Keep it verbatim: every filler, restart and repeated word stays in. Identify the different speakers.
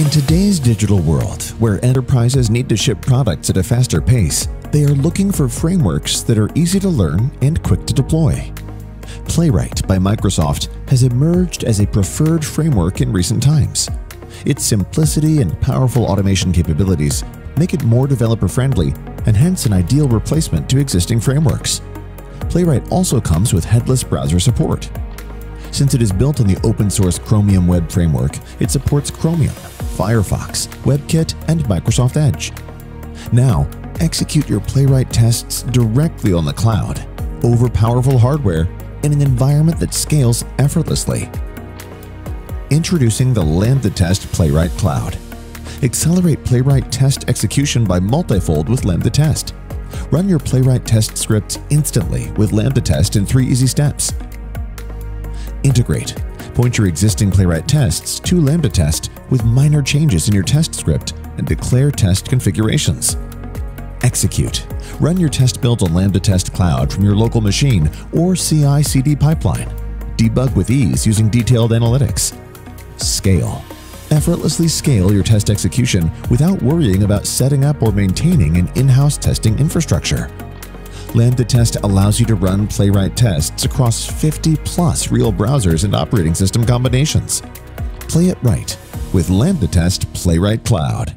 Speaker 1: In today's digital world, where enterprises need to ship products at a faster pace, they are looking for frameworks that are easy to learn and quick to deploy. Playwright by Microsoft has emerged as a preferred framework in recent times. Its simplicity and powerful automation capabilities make it more developer-friendly and hence an ideal replacement to existing frameworks. Playwright also comes with headless browser support. Since it is built on the open-source Chromium web framework, it supports Chromium, Firefox, WebKit, and Microsoft Edge. Now, execute your Playwright tests directly on the cloud, over powerful hardware, in an environment that scales effortlessly. Introducing the LambdaTest Playwright Cloud. Accelerate Playwright test execution by multifold with LambdaTest. Run your Playwright test scripts instantly with LambdaTest in three easy steps. Integrate. Point your existing Playwright tests to LambdaTest with minor changes in your test script and declare test configurations. Execute. Run your test builds on LambdaTest Cloud from your local machine or C I C D pipeline. Debug with ease using detailed analytics. Scale. Effortlessly scale your test execution without worrying about setting up or maintaining an in-house testing infrastructure. LambdaTest allows you to run Playwright tests across fifty plus real browsers and operating system combinations. Play it right with LambdaTest Playwright Cloud.